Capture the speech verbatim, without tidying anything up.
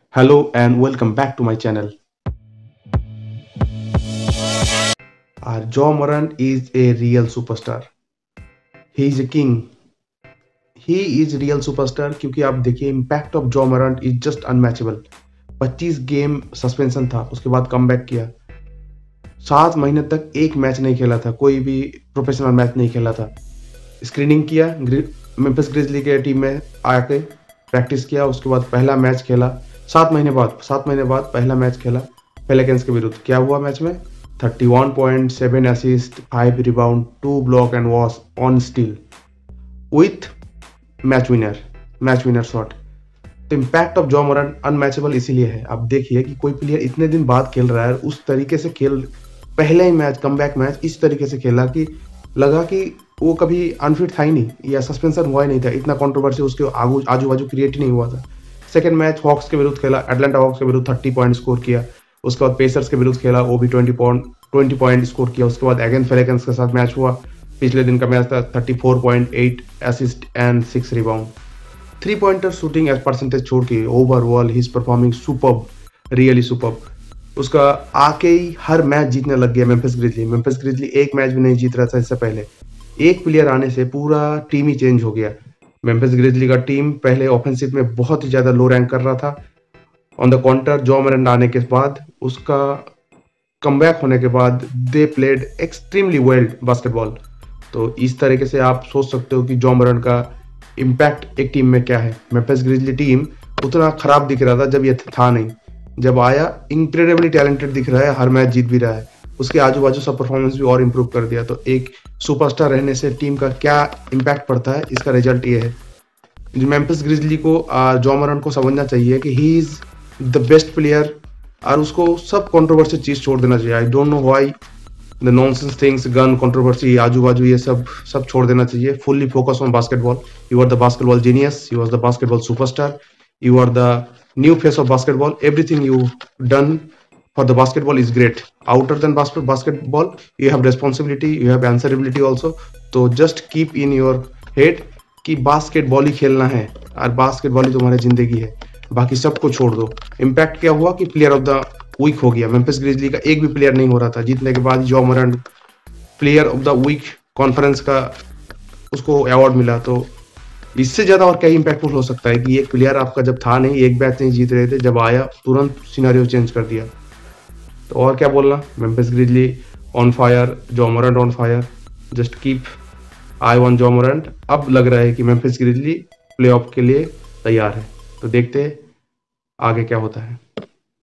Hello and welcome back to my channel. Our Ja Morant is a real superstar. He is a king. He is real superstar क्योंकि आप देखिए impact of Ja Morant is just unmatchable. पच्चीस game suspension था, उसके बाद comeback किया। सात महीने तक एक मैच नहीं खेला था, कोई भी प्रोफेशनल मैच नहीं खेला था। स्क्रीनिंग किया, मेम्फिस ग्रिजली के टीम में आके प्रैक्टिस किया, उसके बाद पहला मैच खेला। सात महीने बाद सात महीने बाद पहला मैच खेला पेलिकन्स के विरुद्ध। क्या हुआ मैच में? Thirty one point, seven assist, five rebound, two block and was on steal with match winner match winner shot. तो impact of Ja Morant unmatchable इसीलिए है। आप देखिए कि कोई प्लेयर इतने दिन बाद खेल रहा है, उस तरीके से खेल, पहले ही मैच कमबैक मैच इस तरीके से खेला कि लगा कि वो कभी अनफिट था ही नहीं या सस्पेंशन हुआ ही नहीं था। इतना कंट्रोवर्सी उसके आगू आजू बाजू क्रिएट ही नहीं हुआ था। सेकंड मैच हॉक्स के विरुद्ध खेला, एटलांटा हॉक्स के विरुद्ध थर्टी पॉइंट स्कोर किया। उसके बाद पेसर्स के विरुद्ध खेला, वो भी twenty point twenty point score किया। उसके बाद अगेन पेलिकन्स के साथ मैच हुआ, पिछले दिन का मैच था। Thirty four point eight assist and six rebound. Three pointer shooting एज परसेंटेज छोड़ के overall he is performing superb, really superb. उसका आके ही हर मैच जीतने लग गया मेम्फिस ग्रिजली। मेम्फिस ग्रिजली एक मैच भी नहीं जीत रहा था इससे पहले। एक प्लेयर आने से पूरा टीम ही चेंज हो गया। मेम्फिस ग्रिजली का टीम पहले ऑफेंसिव में बहुत ही ज़्यादा लो रैंक कर रहा था। On the counter Ja Morant आने के बाद, उसका कमबैक होने के बाद, they played extremely well basketball. तो इस तरीके से आप सोच सकते हो कि जॉ मोरेंट का इम्पैक्ट एक टीम में क्या है। मेम्फिस ग्रिजली टीम उतना खराब दिख रहा था जब ये था नहीं, जब आया इनक्रेडिबली टैलेंटेड दिख रहा है, हर मैच जीत भी रहा है। उसके आजू बाजू सब परफॉर्मेंस भी और इम्प्रूव कर दिया। तो एक सुपरस्टार रहने से टीम का क्या इम्पैक्ट पड़ता है, इसका रिजल्ट ये है। जो मेम्फिस ग्रिजली को जॉ मोरेंट को समझना चाहिए कि he is the best player, और उसको सब कंट्रोवर्सी चीज छोड़ देना चाहिए। I don't know why the nonsense things, gun controversy, आजू बाजू ये सब सब छोड़ देना चाहिए। Fully focus on basketball. You are the basketball genius, you are the basketball superstar, you are the new face of basketball. Everything you done for the basketball is great. Outer than basket basketball, you have responsibility, you have answerability also. तो just keep in your head कि basketball ही खेलना है और basketball ही तुम्हारी जिंदगी है, बाकी सबको छोड़ दो। इम्पैक्ट क्या हुआ कि प्लेयर ऑफ द वीक हो गया। मेम्फिस ग्रिजली का एक भी प्लेयर नहीं हो रहा था। जीतने के बाद Ja Morant player of the week conference का उसको अवार्ड मिला। तो इससे ज्यादा और क्या इम्पैक्टफुल हो सकता है कि एक प्लेयर आपका जब था नहीं, एक मैच नहीं जीत रहे थे, जब आया तुरंत सिनेरियो चेंज कर दिया। तो और क्या बोलना। Memphis Grizzly on fire, Ja Morant on fire. Just keep eye on Ja Morant. अब लग रहा है कि मेम्फिस ग्रिजली प्लेऑफ के लिए तैयार है। तो देखते हैं आगे क्या होता है।